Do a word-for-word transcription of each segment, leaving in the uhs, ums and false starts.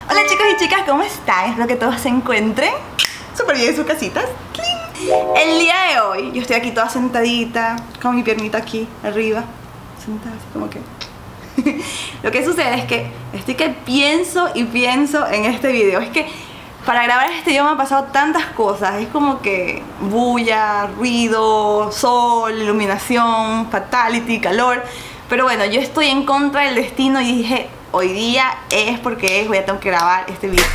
Hola chicos y chicas, ¿cómo están? Espero que todos se encuentren súper bien en sus casitas. El día de hoy yo estoy aquí toda sentadita, con mi piernita aquí arriba, sentada así como que... Lo que sucede es que estoy que pienso y pienso en este video. Es que para grabar este video me han pasado tantas cosas. Es como que bulla, ruido, sol, iluminación, fatality, calor. Pero bueno, yo estoy en contra del destino y dije, hoy día es porque es, voy a tener que grabar este video.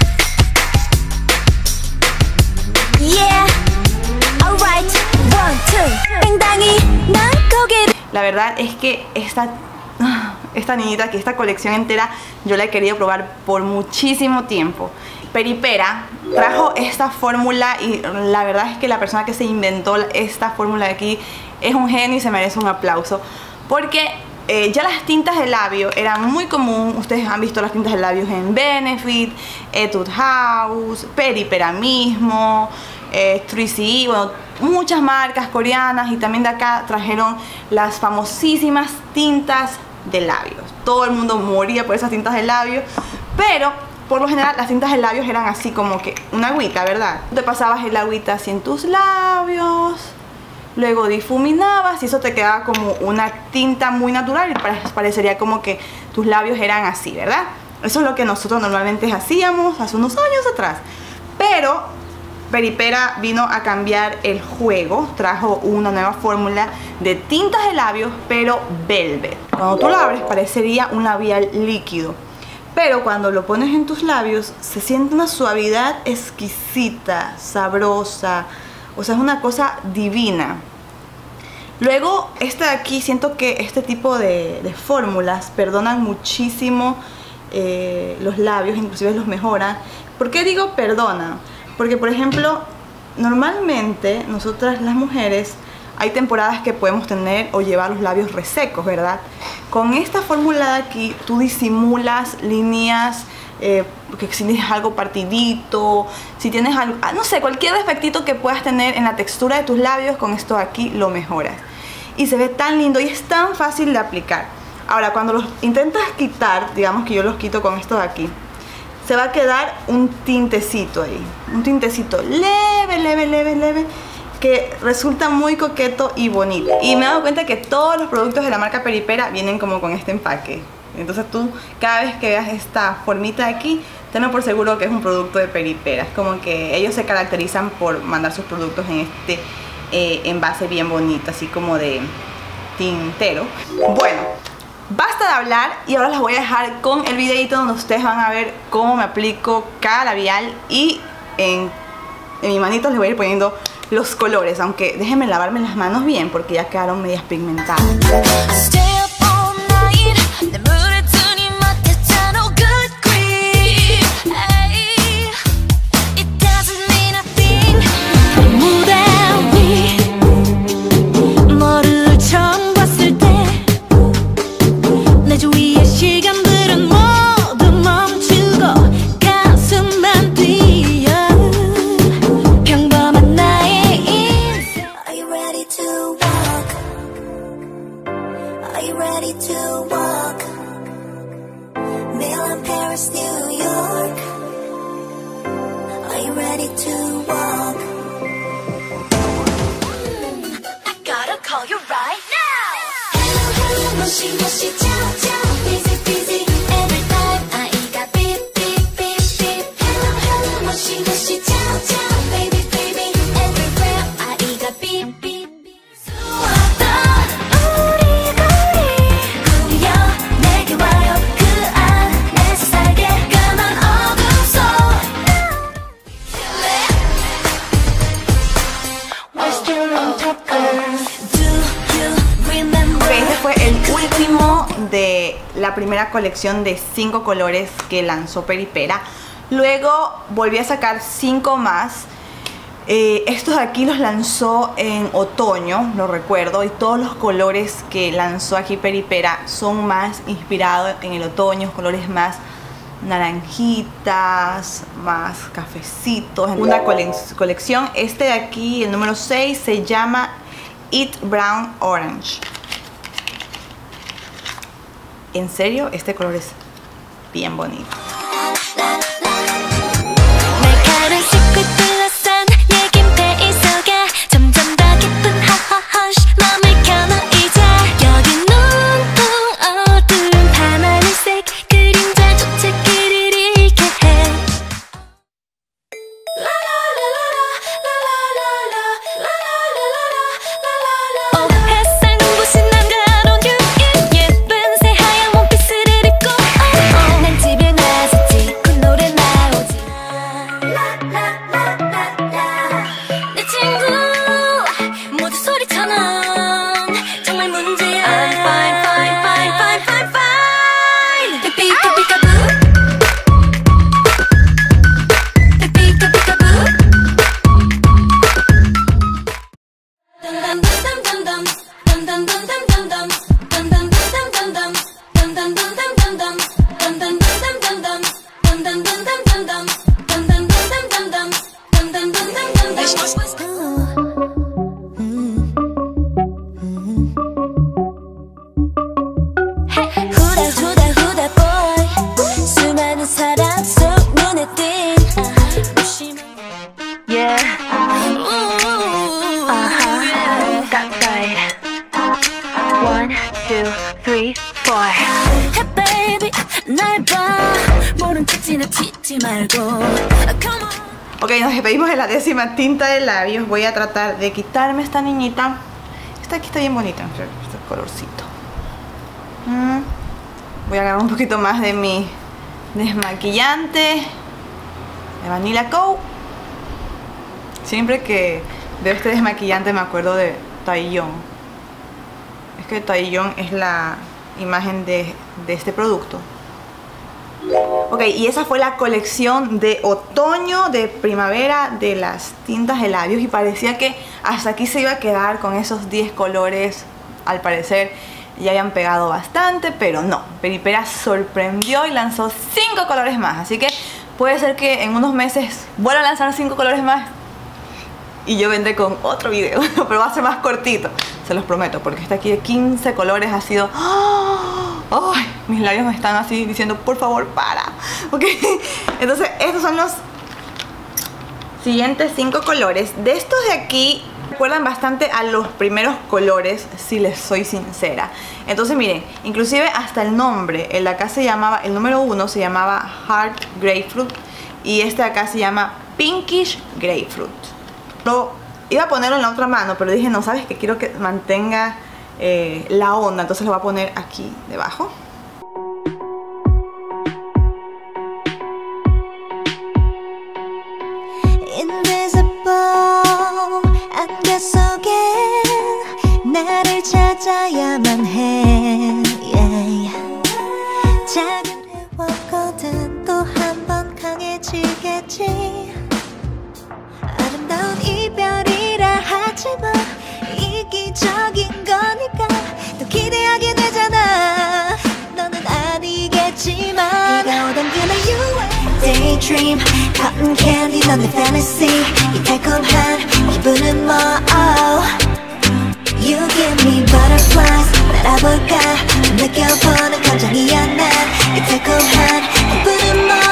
Yeah. Alright. One, two. La verdad es que esta, esta niñita aquí, esta colección entera, yo la he querido probar por muchísimo tiempo. Peripera trajo esta fórmula y la verdad es que la persona que se inventó esta fórmula de aquí es un genio y se merece un aplauso. Porque eh, ya las tintas de labio eran muy común. Ustedes han visto las tintas de labios en Benefit, Etude House, Peripera mismo, eh, tres C E, bueno, muchas marcas coreanas, y también de acá trajeron las famosísimas tintas de labios. Todo el mundo moría por esas tintas de labios, pero por lo general las tintas de labios eran así como que una agüita, ¿verdad? Te pasabas el agüita así en tus labios, luego difuminabas y eso te quedaba como una tinta muy natural y parecería como que tus labios eran así, ¿verdad? Eso es lo que nosotros normalmente hacíamos hace unos años atrás. Pero Peripera vino a cambiar el juego, trajo una nueva fórmula de tintas de labios, pero velvet. Cuando tú lo abres parecería un labial líquido, pero cuando lo pones en tus labios se siente una suavidad exquisita, sabrosa, o sea, es una cosa divina. Luego, este de aquí, siento que este tipo de, de fórmulas perdonan muchísimo eh, los labios, inclusive los mejoran. ¿Por qué digo perdonan? Porque, por ejemplo, normalmente nosotras las mujeres hay temporadas que podemos tener o llevar los labios resecos, ¿verdad? Con esta fórmula de aquí tú disimulas líneas, eh, porque si tienes algo partidito, si tienes algo, no sé, cualquier defectito que puedas tener en la textura de tus labios, con esto de aquí lo mejoras. Y se ve tan lindo y es tan fácil de aplicar. Ahora, cuando los intentas quitar, digamos que yo los quito con esto de aquí, se va a quedar un tintecito ahí, un tintecito leve, leve, leve, leve, que resulta muy coqueto y bonito. Y me he dado cuenta que todos los productos de la marca Peripera vienen como con este empaque. Entonces tú, cada vez que veas esta formita de aquí, tenlo por seguro que es un producto de Peripera. Es como que ellos se caracterizan por mandar sus productos en este eh, envase bien bonito, así como de tintero. Bueno, basta de hablar y ahora las voy a dejar con el videito donde ustedes van a ver cómo me aplico cada labial, y en, en mis manitos les voy a ir poniendo los colores, aunque déjenme lavarme las manos bien porque ya quedaron medias pigmentadas. De la primera colección de cinco colores que lanzó Peripera. Luego volví a sacar cinco más. eh, Estos de aquí los lanzó en otoño, lo recuerdo. Y todos los colores que lanzó aquí Peripera son más inspirados en el otoño, colores más naranjitas, más cafecitos. Una cole colección. Este de aquí, el número seis, se llama Eat Brown Orange. En serio, este color es bien bonito. Ok, nos despedimos de la décima tinta de labios. Voy a tratar de quitarme esta niñita. Esta aquí está bien bonita, este colorcito. mm. Voy a agarrar un poquito más de mi desmaquillante de Vanilla Co. Siempre que veo este desmaquillante me acuerdo de Taeyeon. Es que Taeyeon es la imagen de, de este producto. Ok, y esa fue la colección de otoño, de primavera de las tintas de labios. Y parecía que hasta aquí se iba a quedar con esos diez colores. Al parecer ya habían pegado bastante, pero no. Peripera sorprendió y lanzó cinco colores más. Así que puede ser que en unos meses vuelva a lanzar cinco colores más y yo vendré con otro video, pero va a ser más cortito, se los prometo, porque este aquí de quince colores ha sido... ¡Oh! ¡Ay! Mis labios me están así diciendo, por favor, para. Ok, entonces estos son los siguientes cinco colores. De estos de aquí recuerdan bastante a los primeros colores, si les soy sincera. Entonces miren, inclusive hasta el nombre, el de acá se llamaba, el número uno se llamaba Hard Grapefruit y este de acá se llama Pinkish Grapefruit. Lo iba a ponerlo en la otra mano, pero dije, no, ¿sabes qué? Quiero que mantenga eh, la onda, entonces lo voy a poner aquí debajo. Daydream, cotton candy, 넌 내 fantasy 이 달콤한 기분은 뭐 oh. You give me butterflies 날아볼까 좀 느껴보는 감정이야 난 이 달콤한 기분은 뭐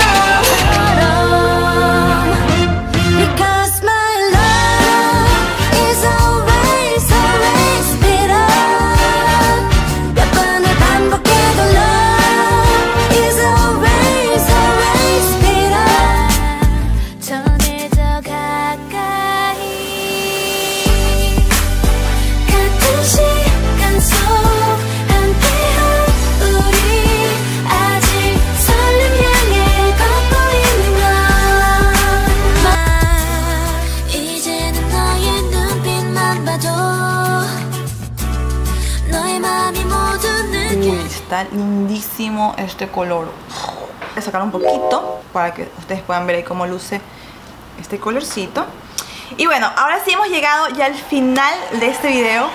Because my love is always, always bitter 몇 번을 반복해도 love is always, always bitter 전해져 가까이 같은 시간 속 함께한 우리 아직 설렘 향해 걷고 있는 건 이제는 너의 눈빛만 봐도 너의 맘이 모두 느껴. Uy, está lindísimo este color. Voy a sacar un poquito para que ustedes puedan ver ahí cómo luce este colorcito. Y bueno, ahora sí hemos llegado ya al final de este video.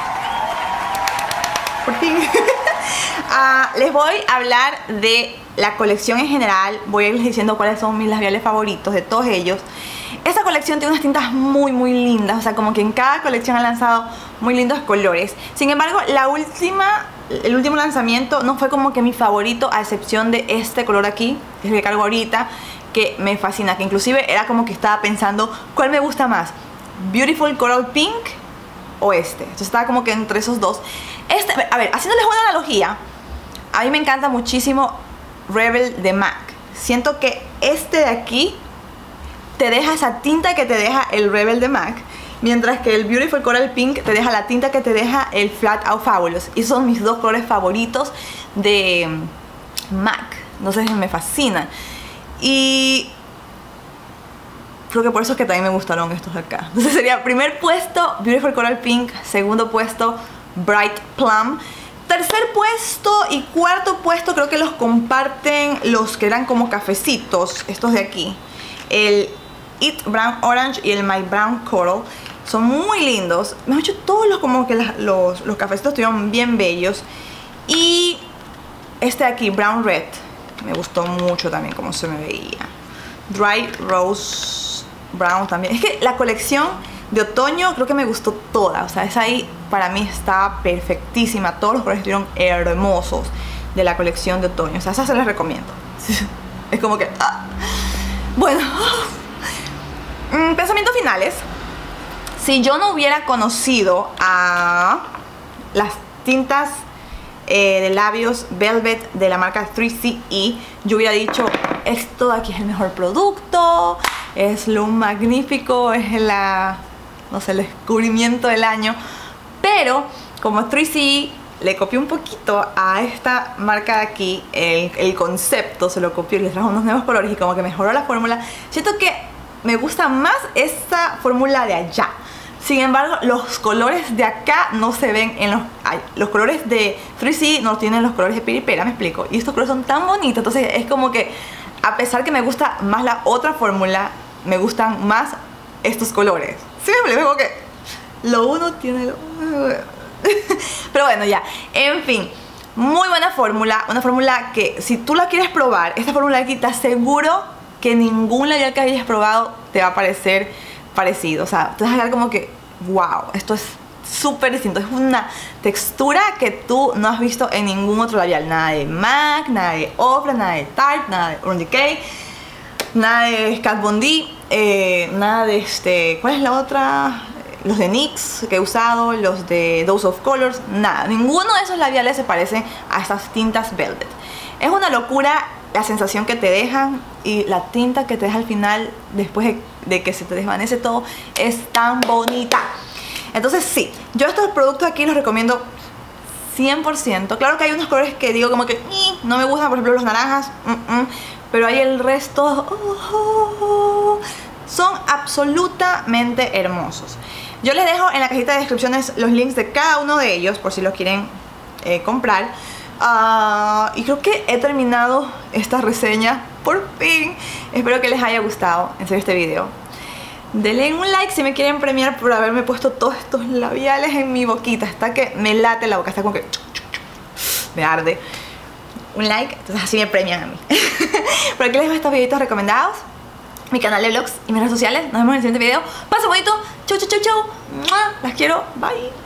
Por fin. uh, les voy a hablar de la colección en general. Voy a irles diciendo cuáles son mis labiales favoritos de todos ellos. Esta colección tiene unas tintas muy muy lindas. O sea, como que en cada colección han lanzado muy lindos colores. Sin embargo, la última, el último lanzamiento no fue como que mi favorito, a excepción de este color aquí, que es el que cargo ahorita, que me fascina. Que inclusive era como que estaba pensando cuál me gusta más, Beautiful Coral Pink o este. Entonces estaba como que entre esos dos. Este, a ver, haciéndoles una analogía, a mí me encanta muchísimo Rebel de MAC. Siento que este de aquí te deja esa tinta que te deja el Rebel de MAC, mientras que el Beautiful Coral Pink te deja la tinta que te deja el Flat Out Fabulous. Y son mis dos colores favoritos de MAC. No sé, me fascinan. Y creo que por eso es que también me gustaron estos de acá. Entonces sería primer puesto Beautiful Coral Pink, segundo puesto Bright Plum, tercer puesto y cuarto puesto creo que los comparten los que eran como cafecitos, estos de aquí, el It Brown Orange y el My Brown Coral. Son muy lindos. Me han hecho todos los como que las, los, los cafecitos estuvieron bien bellos. Y este de aquí, Brown Red, Me gustó mucho también cómo se me veía. Dry Rose Brown también. Es que la colección de otoño creo que me gustó toda. O sea, esa ahí para mí está perfectísima. Todos los colores estuvieron hermosos de la colección de otoño. O sea, esa se las recomiendo. Es como que... Ah. Bueno. Pensamientos finales. Si yo no hubiera conocido a las tintas eh, de labios Velvet de la marca tres C E, yo hubiera dicho, esto de aquí es el mejor producto, es lo magnífico, es la, no sé, el descubrimiento del año. Pero como tres C E le copió un poquito a esta marca de aquí, el, el concepto se lo copió y les trajo unos nuevos colores y como que mejoró la fórmula. Siento que me gusta más esta fórmula de allá. Sin embargo, los colores de acá no se ven en los... Ay, los colores de tres C E no tienen los colores de piripera, me explico. Y estos colores son tan bonitos, entonces es como que a pesar que me gusta más la otra fórmula, me gustan más estos colores. Sí, me explico, como que lo uno tiene lo... Pero bueno, ya. En fin, muy buena fórmula. Una fórmula que si tú la quieres probar, esta fórmula aquí te aseguro que ningún labial que hayas probado te va a parecer parecido. O sea, te vas a quedar como que, wow, esto es súper distinto. Es una textura que tú no has visto en ningún otro labial. Nada de MAC, nada de Ofra, nada de Tarte, nada de Urban Decay, nada de Kat Von D, eh, nada de este... ¿Cuál es la otra? Los de NYX que he usado, los de Dose of Colors, nada. Ninguno de esos labiales se parece a estas tintas Velvet. Es una locura la sensación que te dejan y la tinta que te deja al final después de, de que se te desvanece todo es tan bonita. Entonces sí, yo estos productos aquí los recomiendo cien por ciento. Claro que hay unos colores que digo como que no me gustan, por ejemplo los naranjas, mm -mm, pero hay el resto, oh, oh, oh, son absolutamente hermosos. Yo les dejo en la cajita de descripciones los links de cada uno de ellos por si los quieren eh, comprar. Uh, y creo que he terminado esta reseña por fin. Espero que les haya gustado en serio este video. Denle un like si me quieren premiar por haberme puesto todos estos labiales en mi boquita. Hasta que me late la boca, está como que me arde. Un like, entonces así me premian a mí. Por aquí les dejo estos videitos recomendados, mi canal de vlogs y mis redes sociales. Nos vemos en el siguiente video. Pasen bonito. Chau, chau, chau, chau. Las quiero. Bye.